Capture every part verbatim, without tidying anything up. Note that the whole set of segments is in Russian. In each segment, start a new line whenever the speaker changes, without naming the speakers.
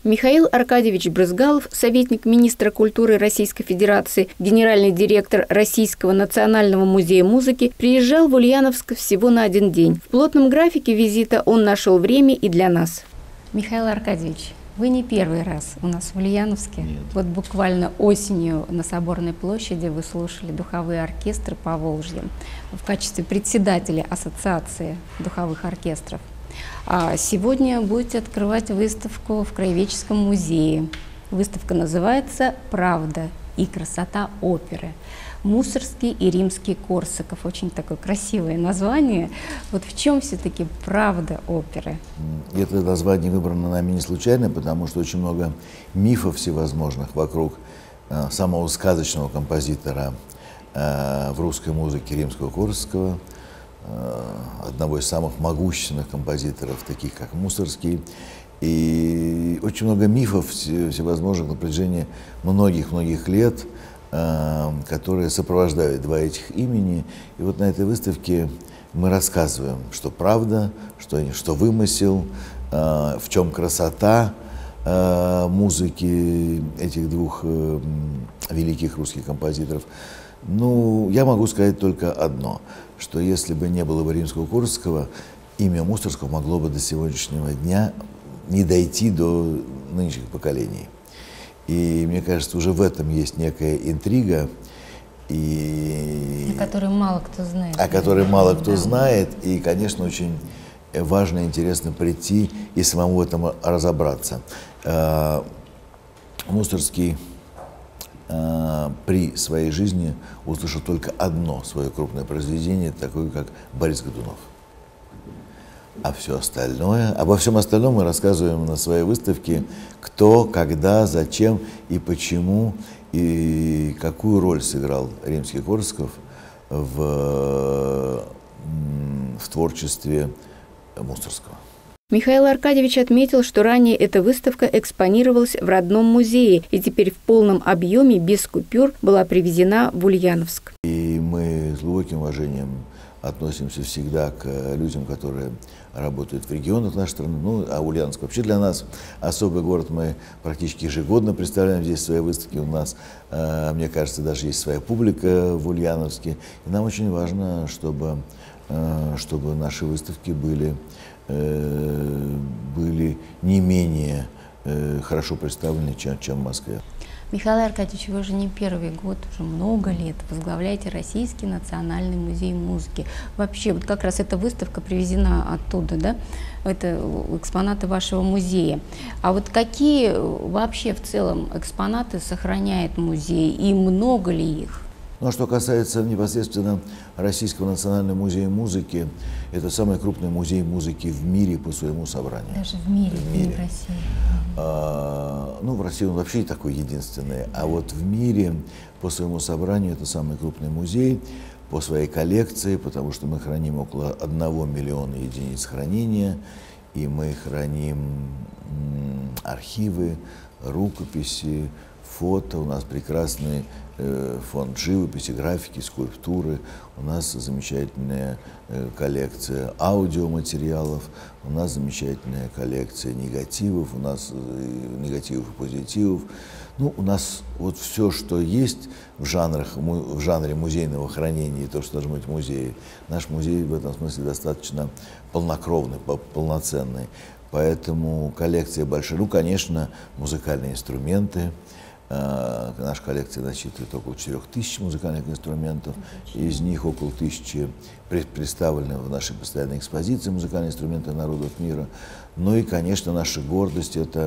Михаил Аркадьевич Брызгалов, советник министра культуры Российской Федерации, генеральный директор Российского национального музея музыки, приезжал в Ульяновск всего на один день. В плотном графике визита он нашел время и для нас.
Михаил Аркадьевич, вы не первый раз у нас в Ульяновске.
Нет.
Вот буквально осенью на Соборной площади вы слушали духовые оркестры Поволжья в качестве председателя Ассоциации духовых оркестров. А сегодня будете открывать выставку в Краеведческом музее. Выставка называется «Правда и красота оперы». Мусоргский и Римский-Корсаков. Очень такое красивое название. Вот в чем все-таки правда оперы?
Это название выбрано нами не случайно, потому что очень много мифов всевозможных вокруг э, самого сказочного композитора э, в русской музыке Римского-Корсакова, э, одного из самых могущественных композиторов, таких как Мусоргский. И очень много мифов всевозможных на протяжении многих-многих лет, которые сопровождают два этих имени. И вот на этой выставке мы рассказываем, что правда, что, что вымысел, в чем красота музыки этих двух великих русских композиторов. Ну, я могу сказать только одно, что если бы не было бы Римского-Корсакова, имя Мусоргского могло бы до сегодняшнего дня не дойти до нынешних поколений. И мне кажется, уже в этом есть некая интрига, и...
о которой мало кто знает.
О которой мало кто знает, и, конечно, очень важно и интересно прийти и самому в этом разобраться. Мусоргский при своей жизни услышал только одно свое крупное произведение, такое как «Борис Годунов». А все остальное, обо всем остальном мы рассказываем на своей выставке, кто, когда, зачем и почему, и какую роль сыграл Римский-Корсаков в, в творчестве Мусоргского.
Михаил Аркадьевич отметил, что ранее эта выставка экспонировалась в родном музее и теперь в полном объеме, без купюр, была привезена в Ульяновск.
И мы с глубоким уважением относимся всегда к людям, которые работают в регионах нашей страны. Ну, а Ульяновск вообще для нас особый город. Мы практически ежегодно представляем здесь свои выставки. У нас, мне кажется, даже есть своя публика в Ульяновске. И нам очень важно, чтобы, чтобы наши выставки были, были не менее хорошо представлены, чем, чем в Москве.
Михаил Аркадьевич, вы же не первый год, уже много лет возглавляете Российский национальный музей музыки. Вообще, вот как раз эта выставка привезена оттуда, да? Это экспонаты вашего музея. А вот какие вообще в целом экспонаты сохраняет музей и много ли их?
Ну, а что касается непосредственно Российского национального музея музыки, это самый крупный музей музыки в мире по своему собранию.
Даже в мире,
в мире.
не в России.
А, ну, в России он вообще не такой единственный, а вот в мире по своему собранию это самый крупный музей по своей коллекции, потому что мы храним около одного миллиона единиц хранения, и мы храним архивы, рукописи, фото, у нас прекрасный э, фонд живописи, графики, скульптуры, у нас замечательная э, коллекция аудиоматериалов, у нас замечательная коллекция негативов, у нас э, негативов и позитивов. Ну, у нас вот все, что есть в, жанрах, в жанре музейного хранения, то, что должно быть в музее, наш музей в этом смысле достаточно полнокровный, полноценный. Поэтому коллекция большая. Ну, конечно, музыкальные инструменты. Наша коллекция насчитывает около четырёх тысяч музыкальных инструментов, из них около тысячи представлены в нашей постоянной экспозиции музыкальные инструменты народов мира. Ну и, конечно, наша гордость — это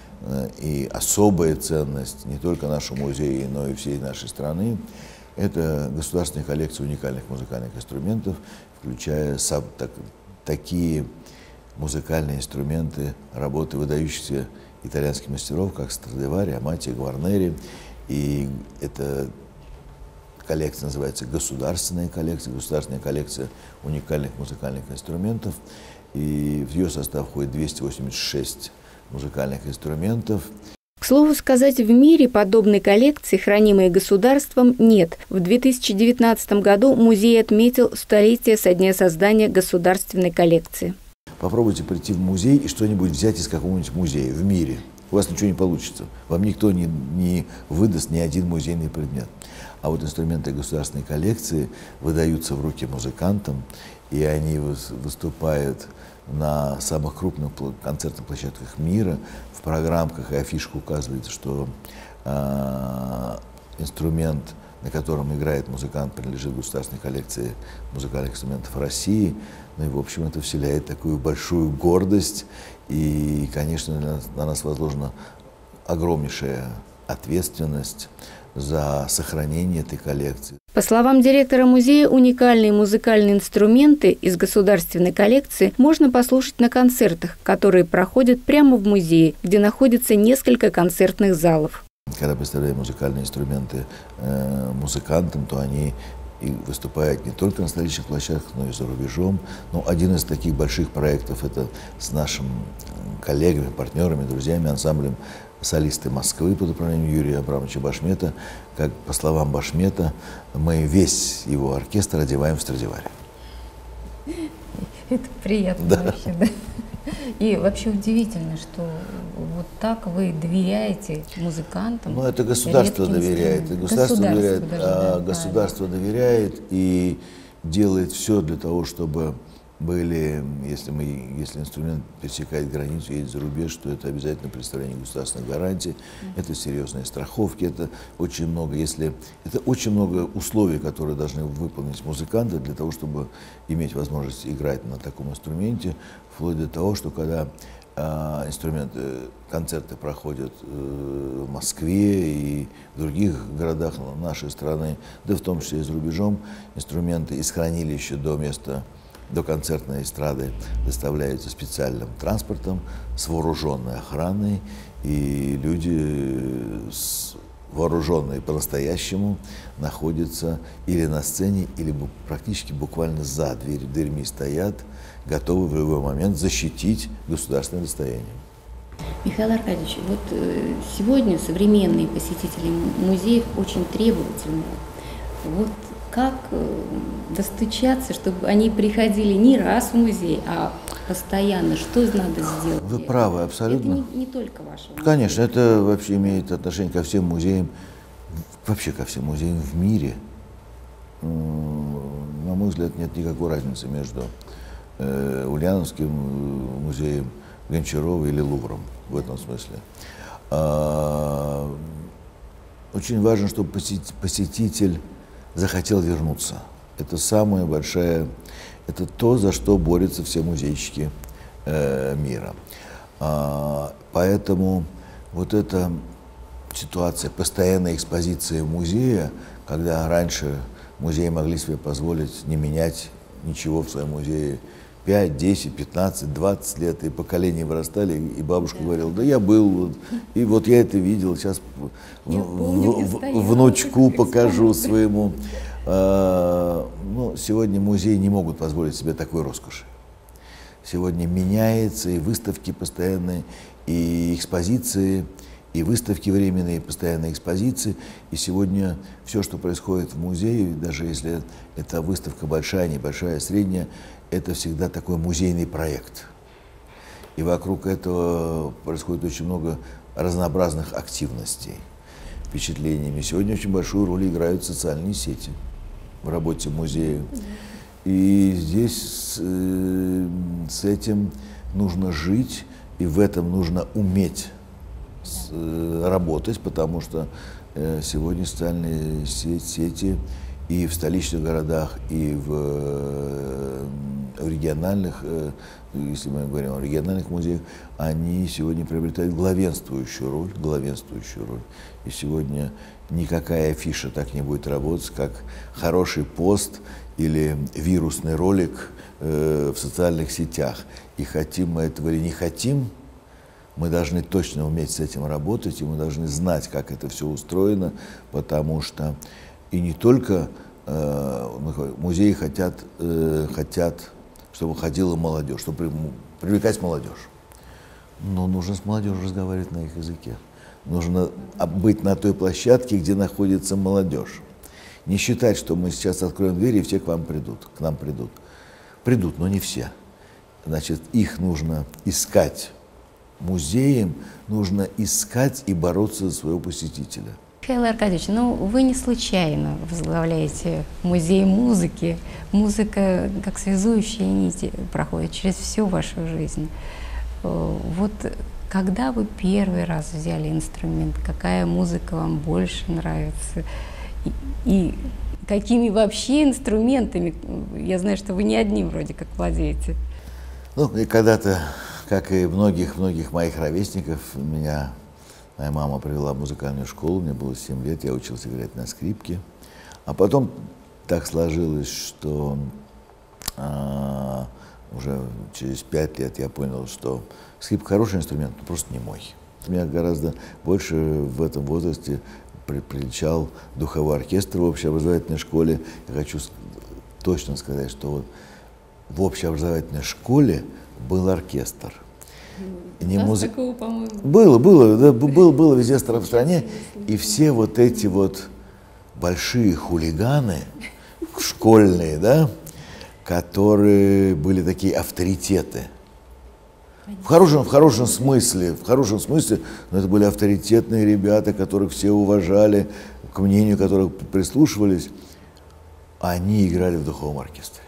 и особая ценность не только нашего музея, но и всей нашей страны. Это государственная коллекция уникальных музыкальных инструментов, включая сам, так, такие музыкальные инструменты работы выдающихся итальянских мастеров, как Страдивари, Амати, Гварнери. И эта коллекция называется государственная коллекция, государственная коллекция уникальных музыкальных инструментов. И в ее состав входит двести восемьдесят шесть музыкальных инструментов.
К слову сказать, в мире подобной коллекции, хранимой государством, нет. В две тысячи девятнадцатом году музей отметил столетие со дня создания государственной коллекции.
Попробуйте прийти в музей и что-нибудь взять из какого-нибудь музея в мире. у вас ничего не получится. Вам никто не, не выдаст ни один музейный предмет. А вот инструменты государственной коллекции выдаются в руки музыкантам, и они выступают на самых крупных концертных площадках мира. В программках и афишах указывается, что э, инструмент, на котором играет музыкант, принадлежит государственной коллекции музыкальных инструментов России. Ну и, в общем, это вселяет такую большую гордость. И, конечно, на нас, на нас возложена огромнейшая ответственность за сохранение этой коллекции.
По словам директора музея, уникальные музыкальные инструменты из государственной коллекции можно послушать на концертах, которые проходят прямо в музее, где находится несколько концертных залов.
Когда представляем музыкальные инструменты э, музыкантам, то они и выступают не только на столичных площадках, но и за рубежом. Но один из таких больших проектов — это с нашими коллегами, партнерами, друзьями, ансамблем «Солисты Москвы» под управлением Юрия Абрамовича Башмета. Как по словам Башмета, мы весь его оркестр одеваем в Страдивари.
Это приятно, да. Вообще, да. И вообще удивительно, что вот так вы доверяете музыкантам.
Ну, это государство доверяет. Государство, государство доверяет, даже, а да, государство да. доверяет и делает все для того, чтобы были, если, мы, если инструмент пересекает границу, едет за рубеж, то это обязательно представление государственных гарантий, mm-hmm. это серьезные страховки, это очень много, если, это очень много условий, которые должны выполнить музыканты для того, чтобы иметь возможность играть на таком инструменте, вплоть до того, что когда э, инструменты, концерты проходят э, в Москве и в других городах нашей страны, да в том числе и за рубежом, инструменты из хранилища до места до концертной эстрады доставляются специальным транспортом с вооруженной охраной, и люди, вооруженные по-настоящему, находятся или на сцене, или практически буквально за дверь, дверьми стоят, готовы в любой момент защитить государственное достояние.
Михаил Аркадьевич, вот сегодня современные посетители музеев очень требовательны. Вот как достучаться, чтобы они приходили не раз в музей, а постоянно? Что надо сделать?
Вы правы, абсолютно.
Это не, не только ваше.
Конечно, это вообще имеет отношение ко всем музеям, вообще ко всем музеям в мире. На мой взгляд, нет никакой разницы между Ульяновским музеем, Гончарова или Лувром в этом смысле. Очень важно, чтобы посетитель захотел вернуться. Это самая большая, это то, за что борются все музейщики э, мира. А, поэтому вот эта ситуация постоянной экспозиции музея, когда раньше музеи могли себе позволить не менять ничего в своем музее пять, десять, пятнадцать, двадцать лет, и поколения вырастали, и бабушка говорила: да я был, и вот я это видел, сейчас помню, в, в, внучку покажу своему. А, ну, сегодня музеи не могут позволить себе такой роскоши. Сегодня меняется, и выставки постоянные, и экспозиции, и выставки временные, и постоянные экспозиции. И сегодня все, что происходит в музее, даже если это выставка большая, небольшая, средняя, это всегда такой музейный проект. И вокруг этого происходит очень много разнообразных активностей, впечатлениями. Сегодня очень большую роль играют социальные сети в работе музея. И здесь с, с этим нужно жить, и в этом нужно уметь с, работать, потому что сегодня социальные сети и в столичных городах, и в, в региональных, если мы говорим о региональных музеях, они сегодня приобретают главенствующую роль, главенствующую роль. И сегодня никакая афиша так не будет работать, как хороший пост или вирусный ролик э, в социальных сетях. И хотим мы этого или не хотим, мы должны точно уметь с этим работать, и мы должны знать, как это все устроено, потому что и не только э, музеи хотят, э, хотят, чтобы ходила молодежь, чтобы привлекать молодежь. Но нужно с молодежью разговаривать на их языке. Нужно быть на той площадке, где находится молодежь. Не считать, что мы сейчас откроем двери, и все к вам придут, к нам придут. Придут, но не все. Значит, их нужно искать музеям нужно искать и бороться за своего посетителя.
Михаил Аркадьевич, ну вы не случайно возглавляете музей музыки. Музыка, как связующая нить, проходит через всю вашу жизнь. Вот когда вы первый раз взяли инструмент, какая музыка вам больше нравится? И, и какими вообще инструментами? Я знаю, что вы не одним вроде как владеете.
Ну, и когда-то, как и многих-многих моих ровесников, меня моя мама привела в музыкальную школу, мне было семь лет, я учился играть на скрипке. А потом так сложилось, что а, уже через пять лет я понял, что скрипка хороший инструмент, но просто не мой. Меня гораздо больше в этом возрасте при, приличал духовой оркестр в общеобразовательной школе. Я хочу точно сказать, что вот в общеобразовательной школе был оркестр. Не муз... такого, по-моему. Было, было, да, было, было везде в стране. И все вот эти вот большие хулиганы, школьные, да, которые были такие авторитеты. В хорошем, в хорошем смысле, в хорошем смысле, но это были авторитетные ребята, которых все уважали, к мнению которых прислушивались. Они играли в духовом оркестре.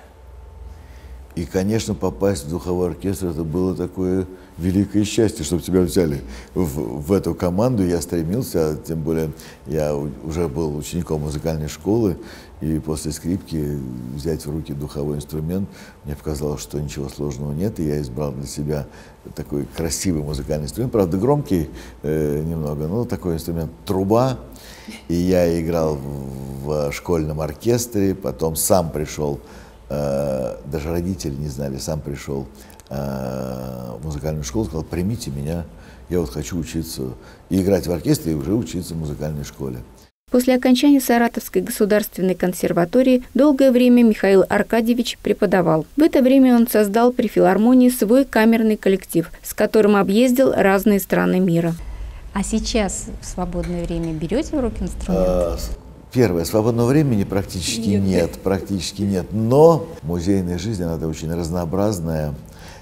И, конечно, попасть в духовой оркестр, это было такое великое счастье, чтобы тебя взяли в, в эту команду. Я стремился, тем более я уже был учеником музыкальной школы, и после скрипки взять в руки духовой инструмент, мне показалось, что ничего сложного нет, и я избрал для себя такой красивый музыкальный инструмент, правда, громкий э, немного, но такой инструмент — труба. И я играл в, в школьном оркестре, потом сам пришел, э, даже родители не знали, сам пришел в музыкальную школу, сказал: примите меня, я вот хочу учиться и играть в оркестре, и уже учиться в музыкальной школе.
После окончания Саратовской государственной консерватории долгое время Михаил Аркадьевич преподавал. В это время он создал при филармонии свой камерный коллектив, с которым объездил разные страны мира.
А сейчас в свободное время берете в руки инструмент?
Первое, свободного времени практически нет. нет, практически нет. Но музейная жизнь, она очень разнообразная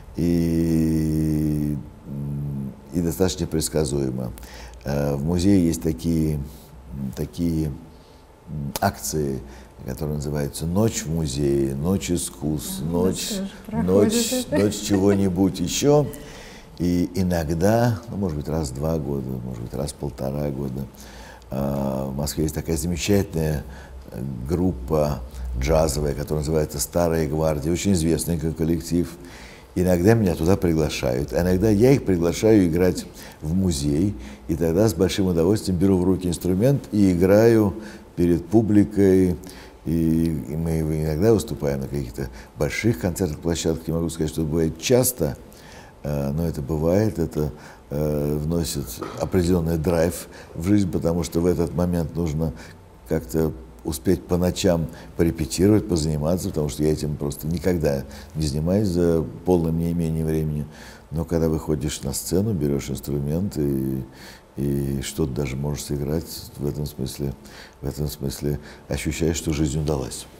и, и достаточно предсказуема. В музее есть такие, такие акции, которые называются «Ночь в музее», «Ночь искусств», «Ночь, ночь, ночь чего-нибудь еще». И иногда, ну, может быть, раз в два года, может быть, раз в полтора года, в Москве есть такая замечательная группа джазовая, которая называется «Старая гвардия», очень известный коллектив. Иногда меня туда приглашают, а иногда я их приглашаю играть в музей, и тогда с большим удовольствием беру в руки инструмент и играю перед публикой. И, и мы иногда выступаем на каких-то больших концертных площадках. Не могу сказать, что это бывает часто, но это бывает, это вносит определенный драйв в жизнь, потому что в этот момент нужно как-то успеть по ночам порепетировать, позаниматься, потому что я этим просто никогда не занимаюсь за полным неимением времени. Но когда выходишь на сцену, берешь инструмент и, и что-то даже можешь сыграть, в этом смысле, в этом смысле ощущаешь, что жизнь удалась.